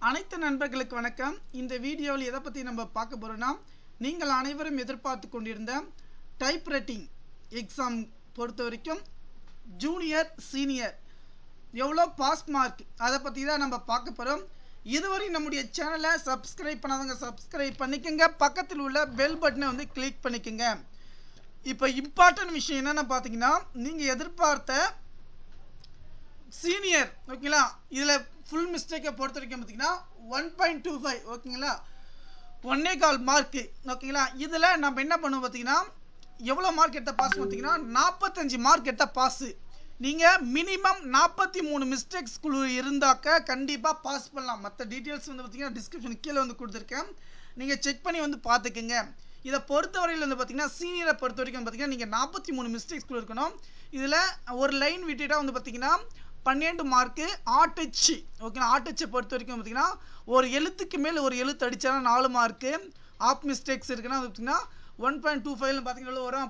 அனைத்து நண்பர்களுக்கு வணக்கம். இந்த வீடியோவில் எதை பற்றி நம்ம பார்க்க போகிறோம்னா, நீங்கள் அனைவரும் எதிர்பார்த்து கொண்டிருந்த டைப்ரைட்டிங் எக்ஸாம் பொறுத்த வரைக்கும் ஜூனியர் சீனியர் எவ்வளோ பாஸ் மார்க் அதை பற்றி தான் நம்ம பார்க்க போகிறோம். இதுவரை நம்முடைய சேனலை சப்ஸ்கிரைப் பண்ணாதவங்க சப்ஸ்கிரைப் பண்ணிக்கோங்க, பக்கத்தில் உள்ள பெல் பட்டனை வந்து கிளிக் பண்ணிக்கோங்க. இப்போ இம்பார்ட்டன்ட் விஷயம் என்னென்னு பார்த்தீங்கன்னா, நீங்கள் எதிர்பார்த்த சீனியர் ஓகேங்களா, இதில் ஃபுல் மிஸ்டேக்கை பொறுத்த வரைக்கும் பார்த்தீங்கன்னா 1.25 ஓகேங்களா, 1.25 மார்க்கு ஓகேங்களா. இதில் நம்ம என்ன பண்ணுவோம் பார்த்தீங்கன்னா, எவ்வளோ மார்க் எடுத்தால் பாஸ் பார்த்தீங்கன்னா 45 மார்க் எடுத்தால் பாஸு. நீங்கள் மினிமம் 43 மிஸ்டேக்ஸ்குழு இருந்தாக்க கண்டிப்பாக பாஸ் பண்ணலாம். மற்ற டீட்டெயில்ஸ் வந்து பார்த்தீங்கன்னா டிஸ்கிரிப்ஷன் கீழே வந்து கொடுத்துருக்கேன், நீங்கள் செக் பண்ணி வந்து பார்த்துக்குங்க. இதை பொறுத்தவரையில் வந்து பார்த்தீங்கன்னா சீனியரை பொறுத்த வரைக்கும் பார்த்தீங்கன்னா நீங்கள் 43 மிஸ்டேக்ஸ்குள்ளே இருக்கணும். இதில் ஒரு லைன் விட்டுட்டா வந்து பார்த்தீங்கன்னா 12 மார்க்கு. ஆட்டச்சு ஓகேங்களா, ஆட்டச்சை பொறுத்த வரைக்கும் பார்த்தீங்கன்னா ஒரு எழுத்துக்கு மேல் ஒரு எழுத்து அடித்தானா 4 மார்க்கு. ஆஃப் மிஸ்டேக்ஸ் இருக்குன்னா பார்த்தீங்கன்னா 1.25 பார்த்தீங்கன்னா வரும்.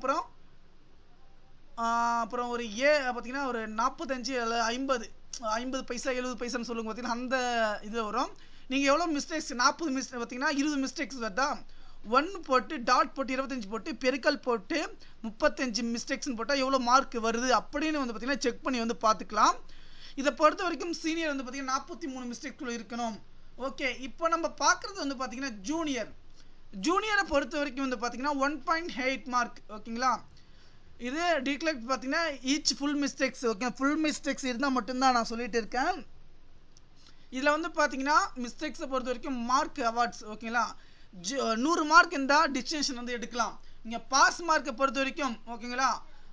அப்புறம் ஒரு பார்த்தீங்கன்னா ஒரு 45 50 பைசா 70 பைசான்னு சொல்லுங்க பார்த்தீங்கன்னா அந்த இதில் வரும். நீங்கள் எவ்வளோ மிஸ்டேக்ஸ் 40 மிஸ்டேக் பார்த்தீங்கன்னா 20 மிஸ்டேக்ஸ் வருதா, 1 போட்டு டாட் போட்டு 25 போட்டு பெருக்கல் போட்டு 35 மிஸ்டேக்ஸ்னு போட்டால் எவ்வளோ மார்க் வருது அப்படின்னு வந்து பார்த்தீங்கன்னா செக் பண்ணி வந்து பார்த்துக்கலாம். இதை பொறுத்த வரைக்கும் சீனியர் வந்து பார்த்தீங்கன்னா 43 மிஸ்டேக்குள்ளே இருக்கணும். ஓகே, இப்போ நம்ம பார்க்குறது வந்து பார்த்தீங்கன்னா ஜூனியரை பொறுத்த வரைக்கும் வந்து பார்த்தீங்கன்னா 1.8 மார்க் ஓகேங்களா. இது டிக்ளெக்ட் பார்த்தீங்கன்னா each full mistakes okay, full mistakes இருந்தால் மட்டும்தான் நான் சொல்லிட்டு இருக்கேன். இதில் வந்து பார்த்தீங்கன்னா மிஸ்டேக்ஸை பொறுத்த வரைக்கும் மார்க் அவார்ட்ஸ் ஓகேங்களா, 100 மார்க் இருந்தால் டிஸ்டிங்ஷன் வந்து எடுக்கலாம். நீங்கள் பாஸ் மார்க்கை பொறுத்த வரைக்கும் ஓகேங்களா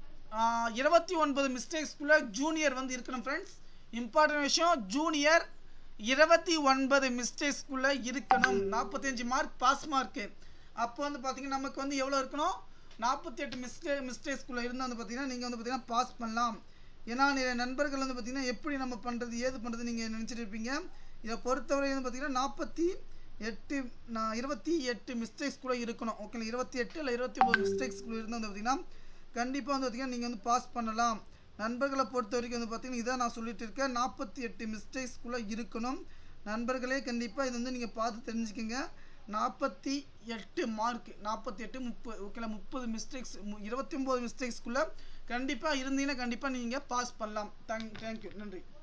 29 மிஸ்டேக்ஸ்குள்ளே ஜூனியர் வந்து இருக்கணும் ஃப்ரெண்ட்ஸ். இம்பார்ட்டன்ட் விஷயம், ஜூனியர் 29 மிஸ்டேக்ஸ்குள்ளே இருக்கணும். 45 மார்க் பாஸ் மார்க்கு. அப்போ வந்து பார்த்தீங்கன்னா நமக்கு வந்து எவ்வளோ இருக்கணும், 48 மிஸ்டேக்ஸ்குள்ளே இருந்தால் வந்து பார்த்தீங்கன்னா நீங்கள் வந்து பார்த்தீங்கன்னா பாஸ் பண்ணலாம். ஏன்னா நிறைய நண்பர்கள் வந்து பார்த்தீங்கன்னா எப்படி நம்ம பண்ணுறது ஏது பண்ணுறது நீங்கள் நினச்சிட்டு இருப்பீங்க. இதை பொறுத்தவரை வந்து பார்த்தீங்கன்னா 28 மிஸ்டேக்ஸ்குள்ளே இருக்கணும் ஓகே, 28 இல்லை 29 மிஸ்டேக்ஸ்குள்ளே இருந்தால் வந்து பார்த்தீங்கன்னா கண்டிப்பாக வந்து பார்த்தீங்கன்னா நீங்கள் வந்து பாஸ் பண்ணலாம். நண்பர்களை பொறுத்த வரைக்கும் வந்து பார்த்தீங்கன்னா இதான் நான் சொல்லிட்டு இருக்கேன், 48 மிஸ்டேக்ஸ்குள்ளே இருக்கணும். நண்பர்களே கண்டிப்பாக இது வந்து நீங்கள் பார்த்து தெரிஞ்சுக்கோங்க. 48 மார்க் 48 30 ஓகேங்களா, 30 மிஸ்டேக்ஸ் 29 மிஸ்டேக்ஸ்குள்ளே கண்டிப்பாக இருந்தீங்கன்னா கண்டிப்பாக நீங்கள் பாஸ் பண்ணலாம். தேங்க்யூ, நன்றி.